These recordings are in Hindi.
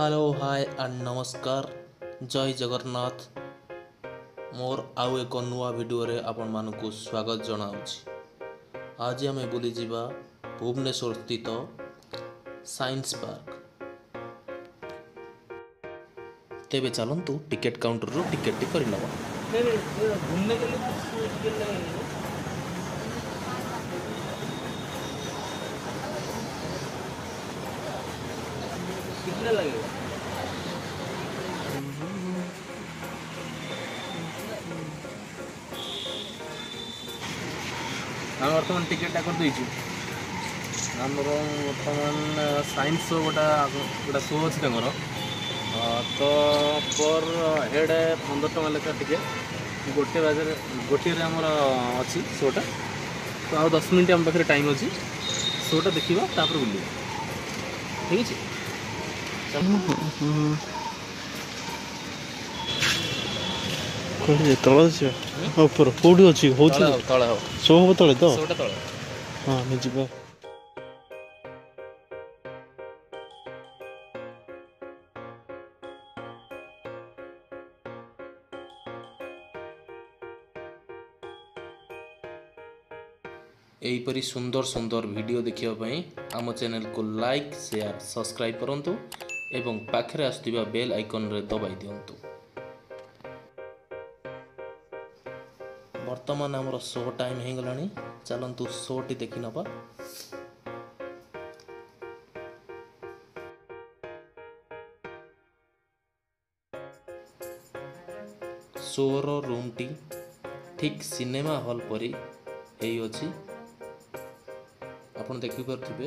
हेलो हाय एंड नमस्कार जय जगन्नाथ मोर आउ एक नुआ वीडियो रे आपण मानकु स्वागत जनाउछि। आज आमे बुली जिबा भुवनेश्वर स्थित साइंस पार्क। तेबे चलंतु टिकेट काउंटर रो टिकेट टी करि नबा। घूमने के लिए कुछ टिकट लगेगा? कितना लगेगा? हम बर्तमान टिकेट कर देइछु। हमर बर्तमान साइंस शो गोटा शो अछि तंगर तो पर हेड 15 टका लेखा टिकेट गोटे रे हमर अछि शोटा तो आ 10 मिनिट हम पाखे टाइम अछि शोटा देखिबा तापर बुलिबा ठीक अछि। कौन तल ऊपर कौटी अच्छी हो शो हम तले तो हाँ मैं जीवा एहीपरी सुंदर सुंदर वीडियो देखिबा पई आम चैनल को लाइक शेयर सब्सक्राइब करंतु एवं पाखरे आसुथिबा बेल आइकन रे दबाई दियंतु। वर्तमान आमर शो टाइम हो गलानी चलंतु शो टी देखि नबा। शोर रूम टी ठीक सिनेमा हॉल परी एई अछि आपण देखि परथिबे।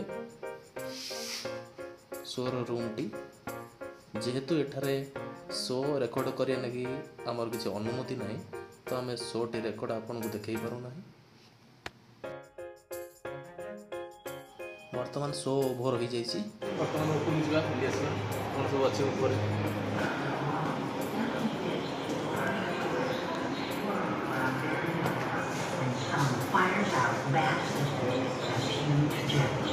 शोर रूम टी जेहेतु एठारे शो रेकॉर्ड करिया लागि हमर किछि अनुमति नाही तो आम शो टी रेकर्ड आपन को देखै पारू नाही। वर्तमान शो ओभर हो जाइछि। वर्तमान ऊपर जिबा बुली आसीबा कोन सब अछि ऊपर fires out vast estates and huge jets.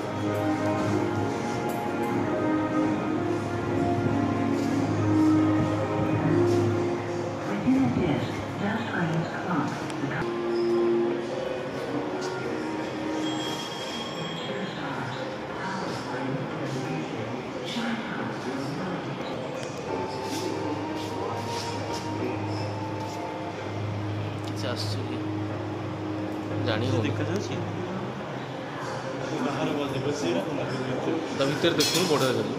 Within a disc, dust rains clump. କିଛି ଆସୁଛି ଜାଣି हो देखा जाଉଛି ବାହାର ବସି ବସି ତା ଭିତରେ ଦେଖୁନ ବଡ଼ ଦେଖୁନ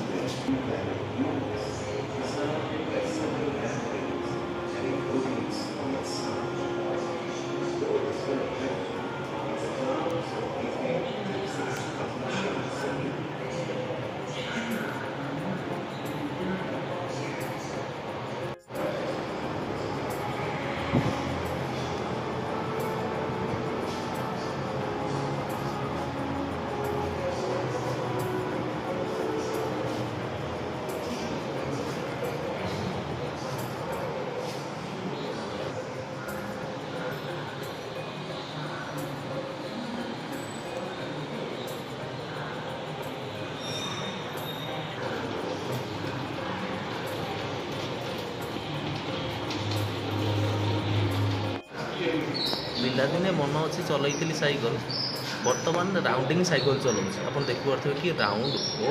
पिलादिने मन अच्छी चलती साइकेल बर्तमान राउंडिंग साइकेल चलाऊँ आप देखिपे कि राउंड ओ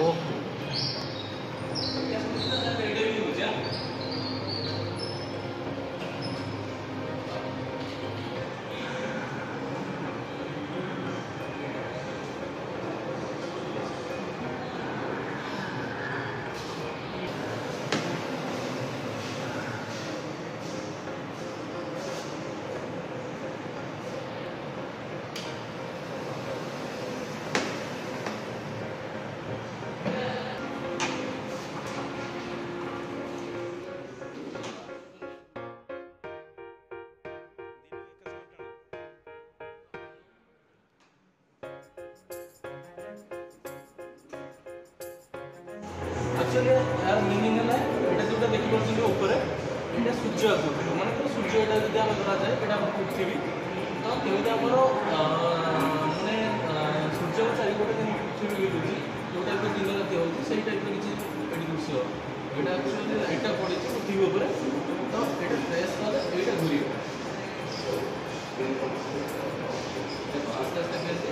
एक्चुअली यार मीनिंग है एटा जोटा देखि परछन ऊपर एटा सूर्य आकृति माने तो सूर्य एटा जदि हम धरा जाए एटा पृथ्वी तो केमिति हमर माने सूर्य को चारि गोटे दिन पृथ्वी बुलुची जो टाइप दिन राति होची सेही टाइप किछि एडी ଏଇଟା ଆକ୍ଚୁଆଲି ଏଇଟା ପଡ଼ିଛି ଟ୍ୟୁବ୍ ଉପରେ ତ ଏଇଟା ପ୍ରେସ୍ କଲେ ଏଇଟା ଘୁରିବ ଆସ୍ତେ ଆସ୍ତେ କେମିତି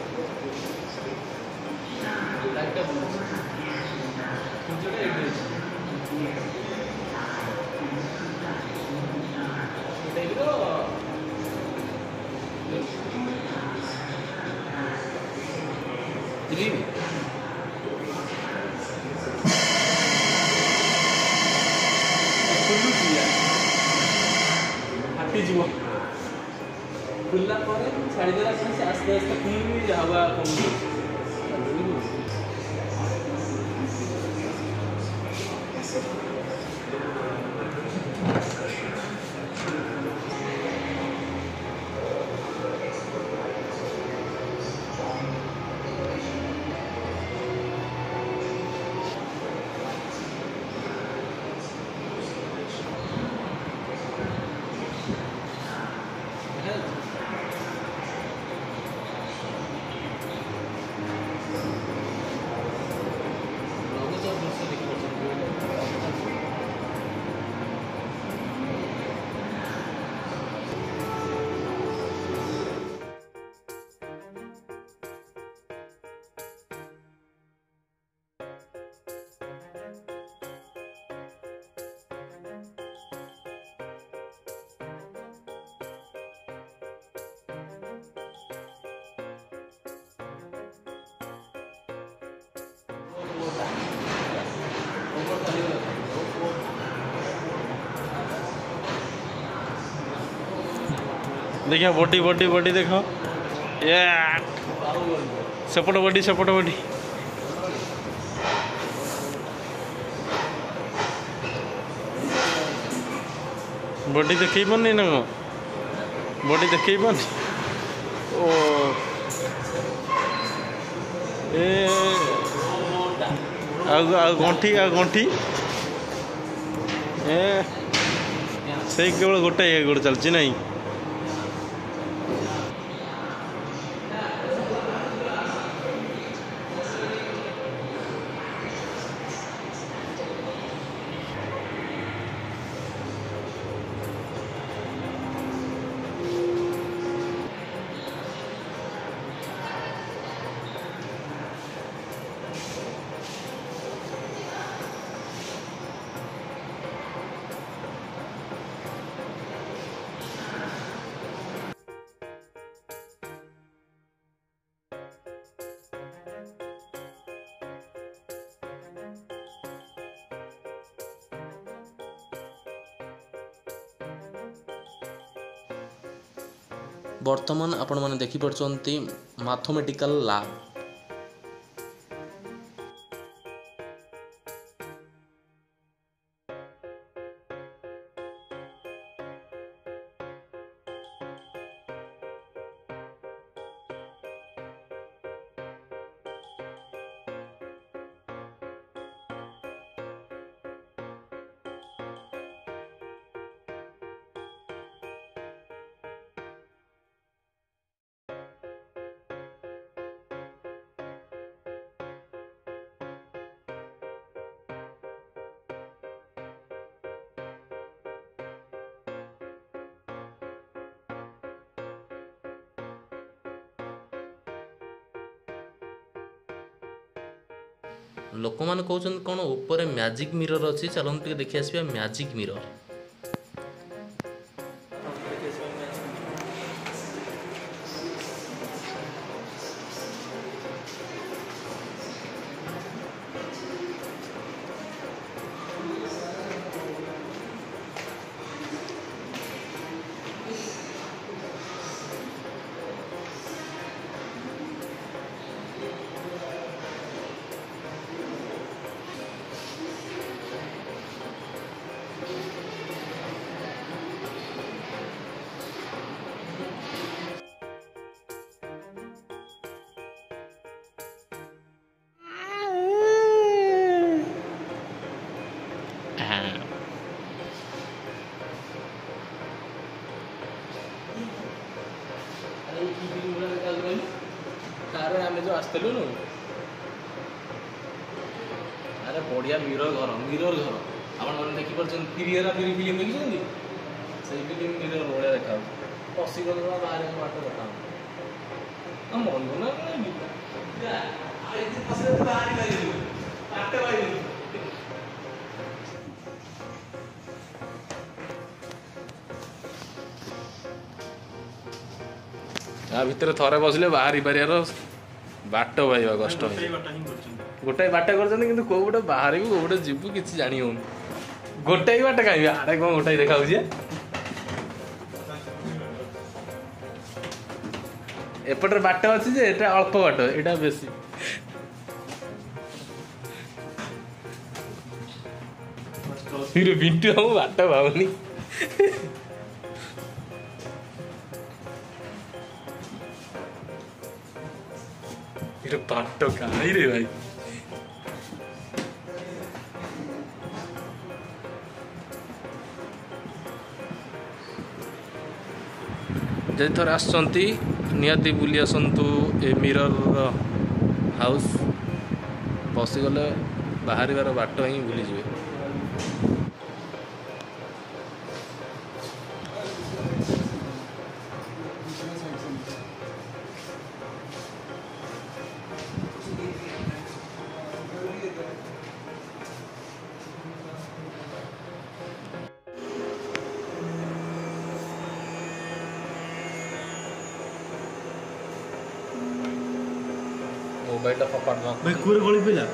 ଲାଇଟ୍ଟା ବୁଲୁଛି ସୂର୍ଯ୍ୟଟା ଏଇଠି ଅଛି ଟାଇପ୍ର ଦିଲ୍ଲୀ ହାଟିଯିବ ଖୋଲିଲା ପରେ ଛାଡ଼ିଦେଲା ପରେ ସେ ଆସ୍ତେ ଆସ୍ତେ ପୁଣି ହାୱା କମୁଛି देखिए बॉडी बॉडी बॉडी देखो ये सेपट बॉडी बॉडी देख पारनी ना बॉडी देख पारनी ओ ए गंठी ए से केवल गोटे गोटे चलती ना ବର୍ତ୍ତମାନ ଆପଣମାନେ ଦେଖିପାରୁଛନ୍ତି ମ୍ୟାଥମେଟିକାଲ ଲ୍ୟାବ୍। ଲୋକମାନେ କହୁଛନ୍ତି କ'ଣ ଉପରେ ମ୍ୟାଜିକ୍ ମିରର ଅଛି, ଚାଲନ୍ତୁ ଟିକେ ଦେଖି ଆସିବା ମ୍ୟାଜିକ୍ ମିରର। आमे जो आसलु अरे बढ़िया मिरर घर ଆପଣମାନେ ଦେଖିପାରୁଛନ୍ତି ପିରିଏରା ଫିଲ୍ମ ଦେଖିଛନ୍ତି ସେଇ ଫିଲ୍ମ ମିରର ଭଳିଆ ଦେଖାଯାଉଛି ପଶିଗଲେ ବାହାରେ ବାଟ ଦେଖାଯାଉଛି ମନ ନା ଆ ଭିତରେ ଥରେ ବସିଲେ ବାହାରି ପାରିବାର ବାଟ ପାଇବା କଷ୍ଟ ଗୋଟାଏ ବାଟ କରିଛନ୍ତି କିନ୍ତୁ କୋଉ ଗୋଟେ ବାହାରିବୁ କୋଉ ଗୋଟେ ଯିବୁ କିଛି ଜାଣି ହଉନି ଗୋଟାଏ ବାଟ କାହିଁକି ଆଡେ କଣ ଗୋଟାଏ ଦେଖାଉଛି ଏପଟରେ ବାଟ ଅଛି ଯେ ଏଟା ଅଳ୍ପ ବାଟ ଏଇଟା ବେଶୀ ବିଣ୍ଟୁ ଆମ ବାଟ ପାଉନି ବାଟ କାହିଁ ରେ ଭାଇ ଯଦି ଥରେ ଆସୁଛନ୍ତି ନିହାତି ବୁଲି ଆସନ୍ତୁ ଏ ମିରର ହାଉସ୍ ବସିଗଲେ ବାହାରିବାର ବାଟ ହିଁ ଭୁଲିଯିବେ ମୋବାଇଲଟା ଫପାଡ଼ ଭାଇ କୁଆଡ଼େ ଗଳି ପଇଲା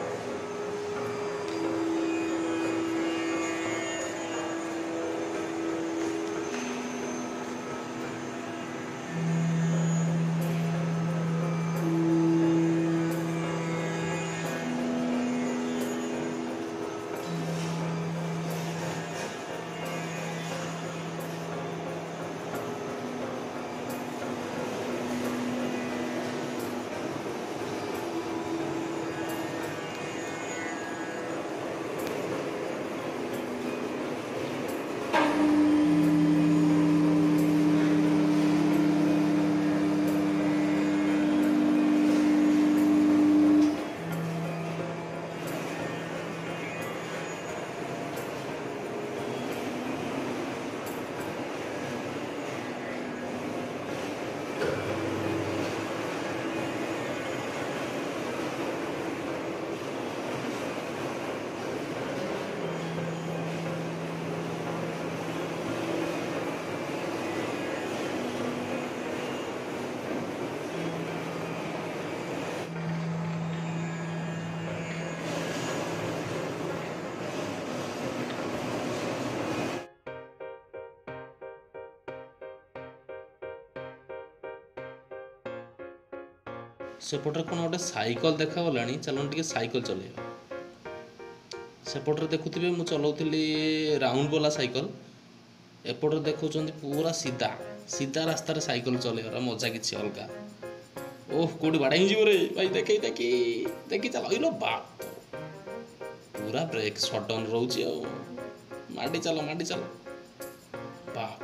सेपटे कौन गोटे साइकल देखागलानी चलन टे साइकल चलेगा सेपटे देखुवे मुझे चलाऊली राउंड वाला साइकल एपटे देखुं पूरा सीधा सीधा रास्तार साइकल चलेगार मजा किसी अलग ओह कौटी बाड़ा ही रे भाई देखी देखी देखी चल लो बाप पूरा ब्रेक सडन रोचे माडी चल बाप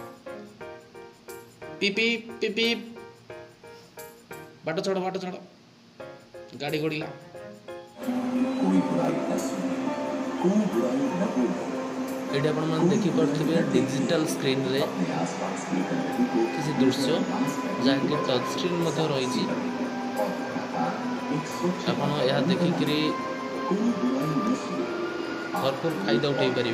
पिपी पिपी बाट छड़ गाड़ी गड़िला ये आप देखिपे डिजिटल स्क्रीन रे किसी दृश्य जहाँकि टच स्क्रीन रही आपड़ यह देखिक भरपूर फायदा उठे पारे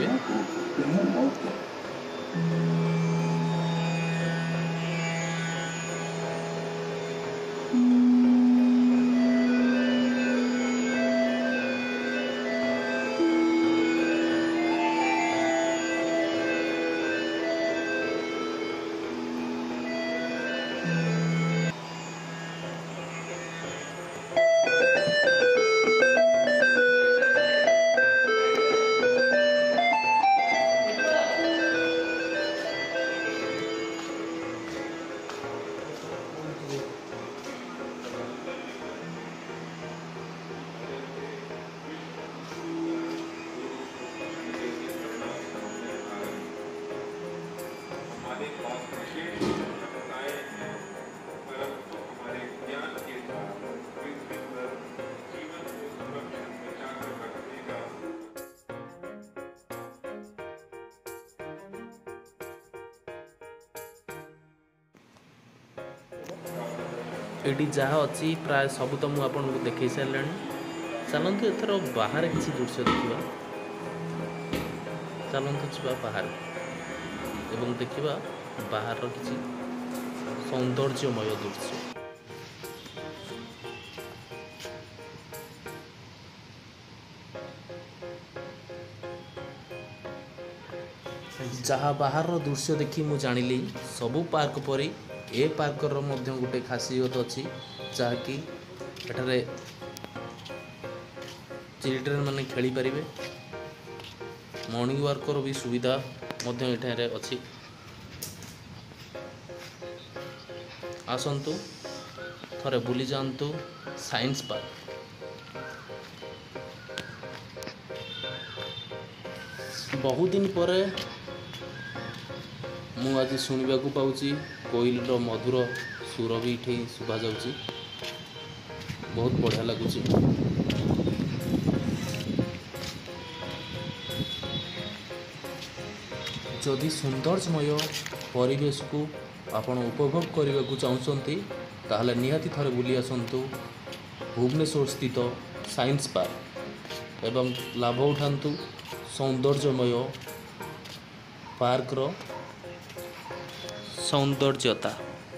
एटी जहाँ अच्छी प्राय सब तो मुझे आपको देखी सारे चलतु एथर बाहर किसी दृश्य देखा चलतु जा बाहर एवं देखा बाहर किसी सौंदर्यमय दृश्य। जहाँ बाहर दृश्य देखी मु जानिली सबू पार्क परी ए पार्कर मध्य गोटे खासियत अच्छी जहाँकि एठारे चिल्ड्रेन माने खेली पारिबे मॉर्निंग वाकर भी सुविधा मध्य एठारे अच्छी। आसंतु थरे बुली जांतु साइंस पार्क। बहुत दिन पर मु आज शुणा पाऊँची कोइलर मधुर सुर भी ये शुभा जाऊँची बहुत बढ़िया लगुच। जदि सौंदर्यमय परिवेश को आपण उपभोग करने को चाहते ताहले निहाती थरे बुली आसंतु भुवनेश्वर स्थित साइंस पार्क एवं लाभ उठातु सौंदर्यमय पार्कर सौंदर्यता।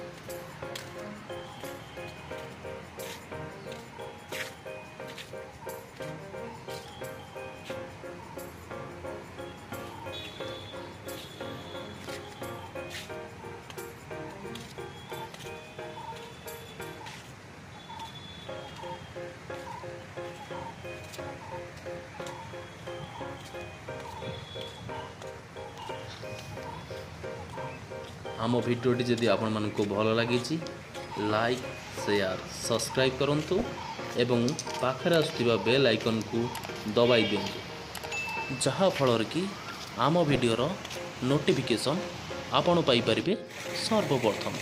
आम भिडियोटी जदि आपण मानक भल लगी लाइक शेयर सब्सक्राइब करंतु एवं पाखरे आसुथिबा बेल आइकन को दबाई दियंतु जहा फल कि आम भिडियोर नोटिफिकेशन आपण पाई परिबे सर्वप्रथम।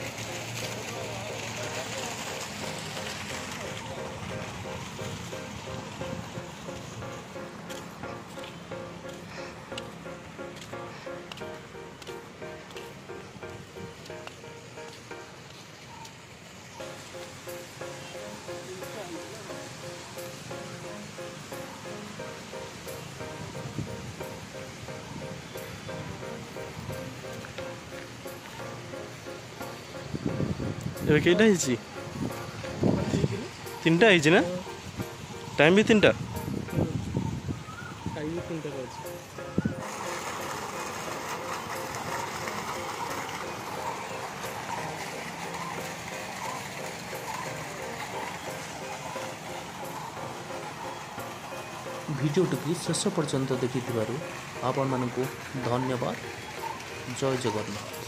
ଏବେ କେଇଟା ହେଇଛି? ତିନିଟା ହେଇଛି ନା? ଟାଇମ୍ ବି ତିନିଟା? भिडियोटी शेष पर्यंत देखि आपण मानक धन्यवाद। जय जगन्नाथ।